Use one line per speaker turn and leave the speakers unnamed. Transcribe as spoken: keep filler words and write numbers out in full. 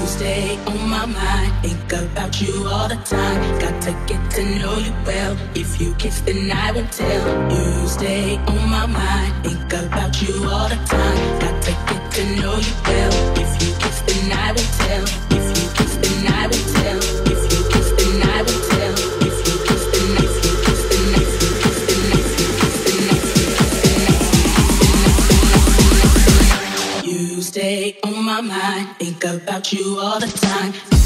stay on my mind, think about you all the time. Got to get to know you well. If you kiss, then I won't tell. You stay on my mind, think about you all the time. Got to get to know you well. If you kiss, then I won't tell. If you kiss, then I won't tell. If you kiss, then I won't tell. If you kiss, then if you kiss, then if you kiss, then if you kiss, then if you kiss, then if you stay on my mind, think about you all the time.